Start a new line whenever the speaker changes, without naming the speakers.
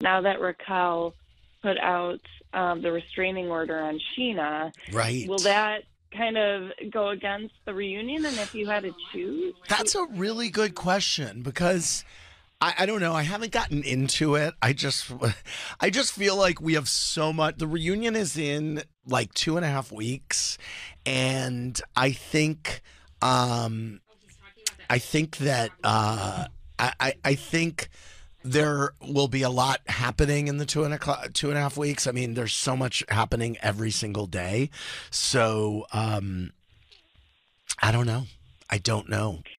now that Raquel put out the restraining order on Scheana,
right?
Will that kind of go against the reunion? And if you had to choose?
That's a really good question because I don't know. I haven't gotten into it. I just feel like we have so much. The reunion is in like 2.5 weeks, and I think that I think there will be a lot happening in the 2.5 weeks. I mean, there's so much happening every single day. So I don't know.